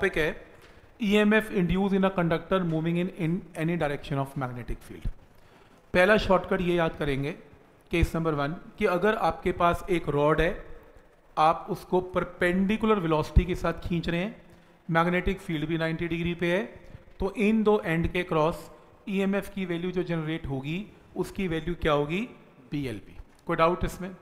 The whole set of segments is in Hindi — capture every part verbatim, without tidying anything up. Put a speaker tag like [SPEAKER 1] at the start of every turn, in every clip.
[SPEAKER 1] टॉपिक है EMF induce in a conductor moving in in any direction of magnetic field. पहला शॉर्टकट ये याद करेंगे केस नंबर वन कि अगर आपके पास एक रॉड है, आप उसको परपेंडिकुलर वेलोसिटी के साथ खींच रहे हैं, मैग्नेटिक फील्ड भी नब्बे डिग्री पे है, तो इन दो एंड के क्रॉस ईएमएफ की वैल्यू जो जनरेट होगी उसकी वैल्यू क्या होगी? B L B. कोई डाउट इसमें?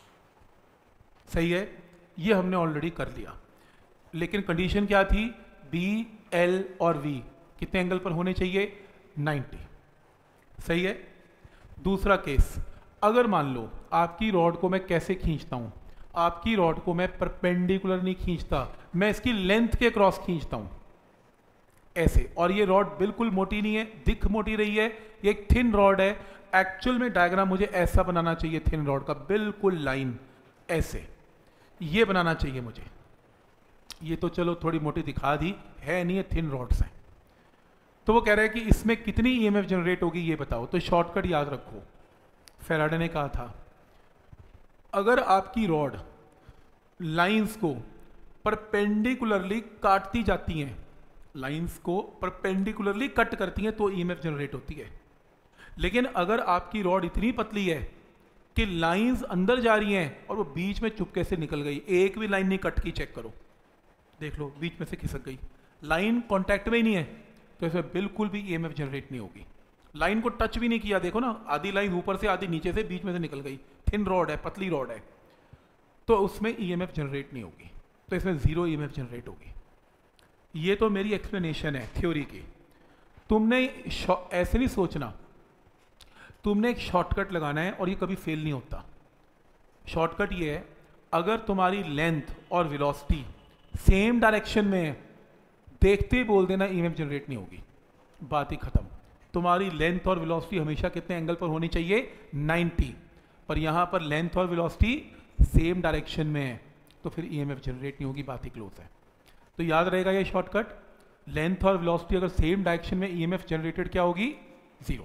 [SPEAKER 1] सही है, ये हमने ऑलरेडी कर लिया, लेकिन कंडीशन क्या थी? बी एल और वी कितने एंगल पर होने चाहिए? नब्बे। सही है। दूसरा केस, अगर मान लो आपकी रॉड को मैं कैसे खींचता हूं, आपकी रॉड को मैं परपेंडिकुलर नहीं खींचता, मैं इसकी लेंथ के क्रॉस खींचता हूं ऐसे, और ये रॉड बिल्कुल मोटी नहीं है, दिख मोटी रही है, ये एक थिन रॉड है। एक्चुअल में डायग्राम मुझे ऐसा बनाना चाहिए, थिन रॉड का बिल्कुल लाइन ऐसे, ये बनाना चाहिए मुझे। ये तो चलो थोड़ी मोटी दिखा दी है, नहीं है, थिन रॉड्स हैं। तो वो कह रहा है कि इसमें कितनी ईएमएफ जनरेट होगी ये बताओ। तो शॉर्टकट याद रखो, फैराडे ने कहा था अगर आपकी रॉड लाइंस को परपेंडिकुलरली काटती जाती हैं, लाइंस को परपेंडिकुलरली कट करती हैं तो ईएमएफ जनरेट होती है। लेकिन अगर आपकी रॉड इतनी पतली है कि लाइंस अंदर जा रही हैं और वो बीच में चुपके से निकल गई, एक भी लाइन नहीं कट की, चेक करो, देख लो, बीच में से खिसक गई, लाइन कांटेक्ट में ही नहीं है, तो इसमें बिल्कुल भी ईएमएफ जनरेट नहीं होगी। लाइन को टच भी नहीं किया, देखो ना, आधी लाइन ऊपर से आधी नीचे से, बीच में से निकल गई, थिन रॉड है, पतली रॉड है, तो उसमें ईएमएफ जनरेट नहीं होगी, तो इसमें जीरो ईएमएफ जनरेट होगी। ये तो मेरी एक्सप्लेनेशन है थ्योरी की। तुमने ऐसे नहीं सोचना, तुमने एक शॉर्टकट लगाना है और ये कभी फेल नहीं होता। शॉर्टकट ये है, अगर तुम्हारी लेंथ और वेलोसिटी सेम डायरेक्शन में है, देखते ही बोल देना ईएमएफ जनरेट नहीं होगी, बात ही खत्म। तुम्हारी लेंथ और वेलोसिटी हमेशा कितने एंगल पर होनी चाहिए? नब्बे, पर यहां पर लेंथ और वेलोसिटी सेम डायरेक्शन में है, तो फिर ईएमएफ जनरेट नहीं होगी, बात ही क्लोज है। तो याद रहेगा ये शॉर्टकट, लेंथ और वेलोसिटी अगर सेम डायरेक्शन में, ईएमएफ जनरेटेड क्या होगी? जीरो।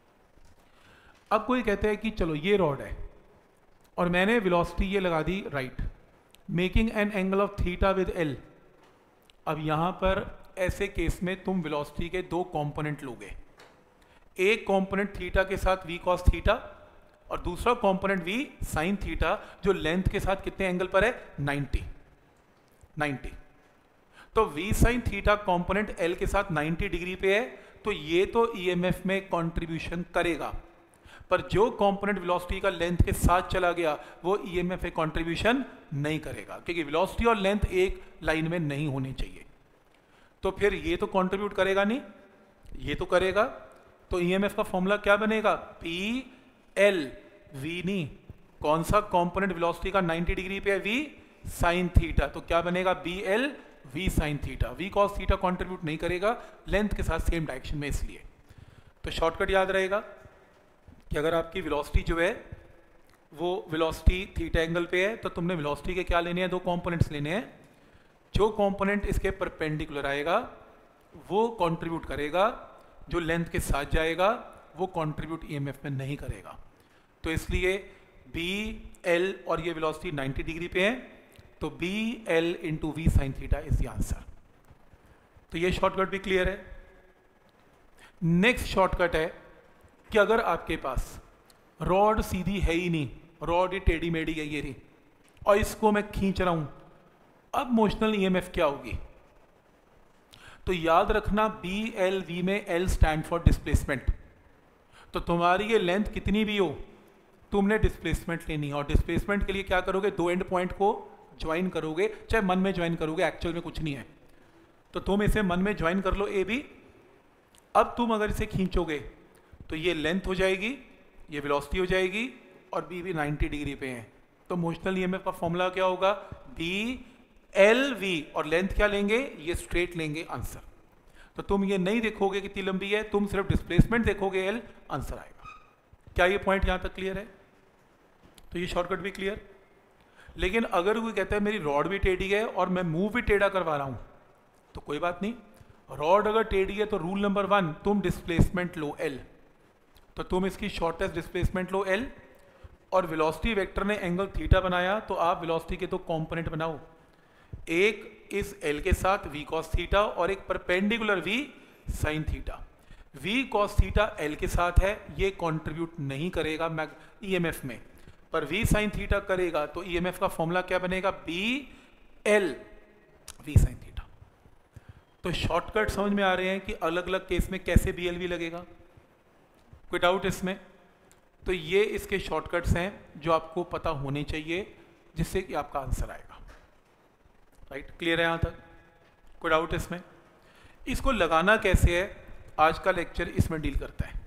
[SPEAKER 1] अब कोई कहता है कि चलो ये रॉड है और मैंने वेलोसिटी ये लगा दी right, making an angle of theta with L. अब यहां पर ऐसे केस में तुम वेलोसिटी के दो कंपोनेंट लोगे, एक कंपोनेंट थीटा के साथ वी कॉस थीटा और दूसरा कंपोनेंट वी साइन थीटा, जो लेंथ के साथ कितने एंगल पर है? नब्बे। नब्बे तो V sine theta component L के साथ नब्बे डिग्री पे है, तो ये तो ईएमएफ में कंट्रीब्यूशन करेगा, पर जो कंपोनेंट वेलोसिटी का लेंथ के साथ चला गया वो ईएमएफ में कंट्रीब्यूशन नहीं करेगा, क्योंकि वेलोसिटी और लेंथ एक लाइन में नहीं होनी चाहिए। तो फिर ये तो कंट्रीब्यूट करेगा नहीं, ये तो करेगा, तो ईएमएफ का फॉर्मूला क्या बनेगा? पी एल वी नहीं, कौन सा कंपोनेंट वेलोसिटी का नब्बे डिग्री पे है? वी साइन थीटा, तो क्या बनेगा? B L V sine theta. V cos theta contribute नहीं करेगा लेंथ के साथ सेम डायरेक्शन में, इसलिए। तो शॉर्टकट याद रहेगा कि अगर आपकी वेलोसिटी जो है वो वेलोसिटी थीटा एंगल पे है, तो तुमने वेलोसिटी के क्या लेने हैं? दो कंपोनेंट्स लेने हैं। जो कंपोनेंट इसके परपेंडिकुलर आएगा वो कंट्रीब्यूट करेगा, जो लेंथ के साथ जाएगा वो कंट्रीब्यूट ईएमएफ में नहीं करेगा। तो इसलिए बी एल और ये वेलोसिटी नब्बे डिग्री पे है, तो B L into V sine theta is the answer. तो ये शॉर्टकट भी क्लियर है। नेक्स्ट शॉर्टकट है कि अगर आपके पास रॉड सीधी है ही नहीं, रॉड ये टेढ़ी मेढ़ी है ये रही, और इसको मैं खींच रहा हूं, अब मोशनल ईएमएफ क्या होगी? तो याद रखना बी एल वी में एल स्टैंड फॉर डिस्प्लेसमेंट। तो तुम्हारी ये लेंथ कितनी भी हो, तुमने डिस्प्लेसमेंट लेनी है, और डिस्प्लेसमेंट के लिए क्या करोगे? दो एंड पॉइंट को ज्वाइन करोगे, चाहे मन में ज्वाइन करोगे, एक्चुअल में कुछ नहीं है, तो तुम इसे मन में ज्वाइन कर लो, ए बी। अब तुम अगर इसे खींचोगे तो ये लेंथ हो जाएगी, ये वेलोसिटी हो जाएगी, और बी भी नब्बे डिग्री पे है, तो मोशनल ईएमएफ का फॉर्मूला क्या होगा? बी एल वी, और लेंथ क्या लेंगे? ये स्ट्रेट लेंगे, आंसर। तो तुम ये नहीं देखोगे कितनी लंबी है, तुम सिर्फ डिस्प्लेसमेंट देखोगे, एल, आंसर आएगा। क्या ये पॉइंट यहां तक क्लियर है? तो ये शॉर्टकट भी क्लियर। लेकिन अगर कोई कहता है मेरी रॉड भी टेढ़ी है और मैं मूव भी टेढ़ा करवा रहा हूं, तो कोई बात नहीं, रॉड अगर टेढ़ी है तो रूल नंबर वन, तुम डिस्प्लेसमेंट लो एल, तो तुम इसकी शॉर्टेस्ट डिस्प्लेसमेंट लो एल, और वेलोसिटी वेक्टर ने एंगल थीटा बनाया, तो आप वेलोसिटी के दो कंपोनेंट बनाओ, एक इस एल के साथ वी कॉस थीटा और एक perpendicular V sine theta. V cos theta L के साथ है, ये कंट्रीब्यूट नहीं करेगा ईएमएफ में, पर वी साइन थीटा करेगा, तो ईएमएफ का फॉर्मूला क्या बनेगा, B L V sine theta. तो शॉर्टकट समझ में आ रहे हैं कि अलग अलग केस में कैसे बी एल वी लगेगा, कोई डाउट इसमें? तो ये इसके शॉर्टकट्स हैं जो आपको पता होने चाहिए, जिससे कि आपका आंसर आएगा। राइट, क्लियर है यहाँ तक? कोई डाउट इसमें? इसको लगाना कैसे है, आज का लेक्चर इसमें डील करता है।